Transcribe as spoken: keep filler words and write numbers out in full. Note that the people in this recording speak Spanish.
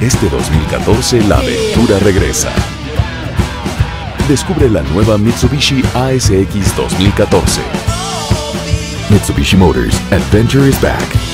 Este dos mil catorce la aventura regresa. Descubre la nueva Mitsubishi A S X dos mil catorce. Mitsubishi Motors, Adventure is back.